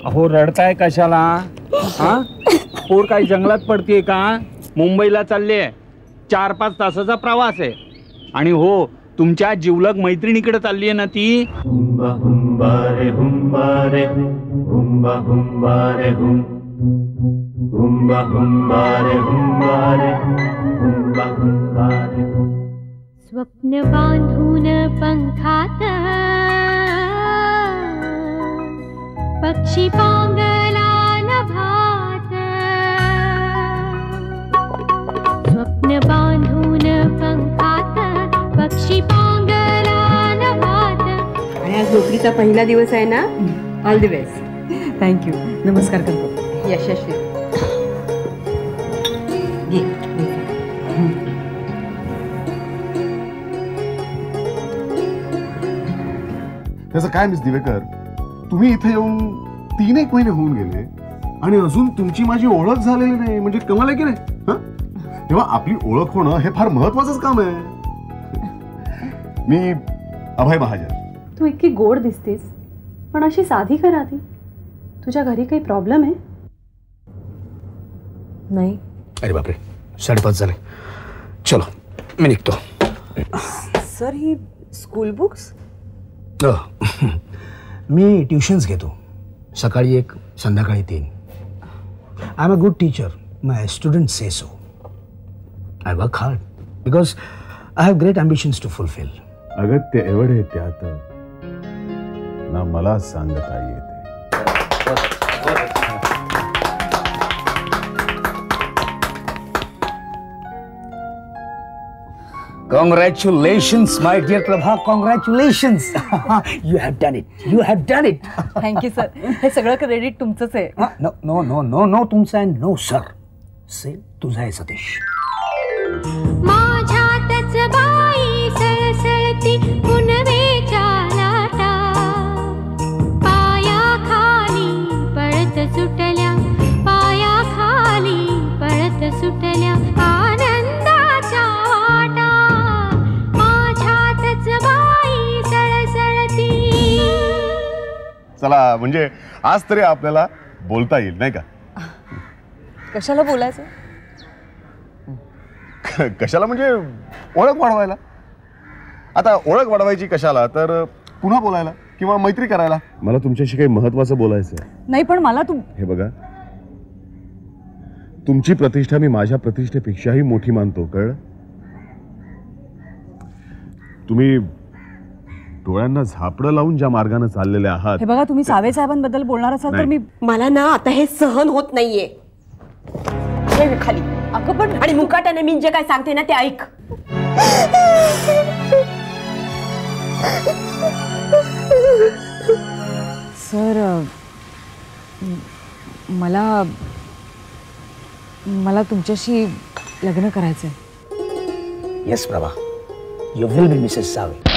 अहो रडताय कशाला? हा पोर काही जंगलात पडतीये का? मुंबईला चालले, 4-5 तासाचा प्रवास आहे. आणि हो, तुमच्या जिवलग मैत्रिणीकडे चालली आहे ना ती. हुंबा हुंबा रे हुंबा रे हुंबा हुंबा रे हुंबा हुंबा रे हुंबा रे हुंबा हुंबा रे. स्वप्न बांधून पंखात पक्षी पांगला नभात. स्वप्न बांधून पंखात पक्षी पांगला नभात. आणि आज नोकरीचा पहिला दिवस आहे ना. All the best. थँक्यू. नमस्कार करतो. यशस्वी. त्याचं काय मिस दिवेकर, तुम्ही इथे येऊन 3-1 महिने होऊन गेले आणि अजून तुमची माझी ओळख झालेली नाही. म्हणजे कमाल आहे की नाही? तेव्हा आपली ओळख होणं हे फार महत्वाचंच काम आहे. मी अभय महाजन. तू इतकी गोड दिसतेस, पण अशी साधी का राहते? तुझ्या घरी काही प्रॉब्लेम आहे? नाही. अरे बापरे, 5:30 झाले. चलो मी निघतो. सर ही स्कूल बुक्स? मी ट्युशन्स घेतो, सकाळी 1 संध्याकाळी 3. I am a good teacher. My student say so. I work hard because I have great ambitions to fulfil. अगत्य एवढे त्यात ना मला सांगता येते. Congratulations, my dear Prabha. Congratulations. You have done it. You have done it. Thank you sir. हे सगळं credit तुमचंच आहे. No, no, no, no, no. तुमचं आहे. No, sir. Say तुझा आहे सतीश. माझ्यातच बाई सळसळती पुनवेच्या लाटा. पायाखाली पळत सुटल्या, पायाखाली पळत सुटल्या आनंदाच्या वाटा. माझ्यातच बाई सळसळती. चला, म्हणजे आज तरी आपल्याला बोलता येईल नाही का? कशाला बोलायचं? कशाला म्हणजे ओळख वाढवायला. आता ओळख वाढवायची कशाला, तर पुन्हा बोलायला किंवा मैत्री करायला. मला तुमच्याशी काही महत्वाचं बोलायचं आहे. नाही पण मला तू. हे बघा, तुमची प्रतिष्ठा मी माझ्या प्रतिष्ठेपेक्षाही मोठी मानतो, कळलं? तुम्ही डोळ्यांना झापडं लावून ज्या मार्गाने चाललेले आहात. हे बघा, तुम्ही सावे साहेबांबद्दल बोलणार असाल तर मी. मला ना आता हे सहन होत नाहीये. खाली अगं पण. आणि मुकाट्याने मी जे काय सांगते ना ते ऐक. सर मला तुमच्याशी लग्न करायचंय. Yes, Prabha. You will be Mrs. Save.